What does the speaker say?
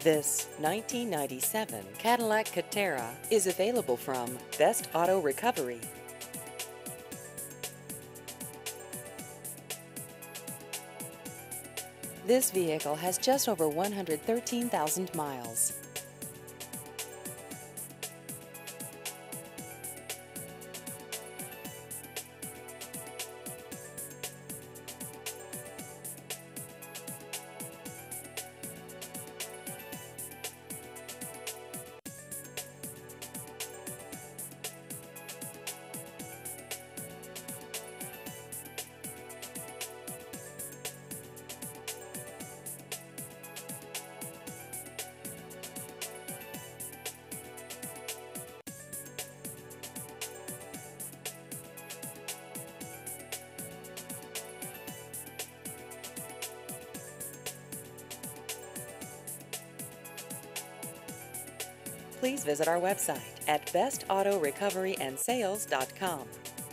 This 1997 Cadillac Catera is available from Best Auto Recovery. This vehicle has just over 113,000 miles. Please visit our website at bestautorecoveryandsales.com.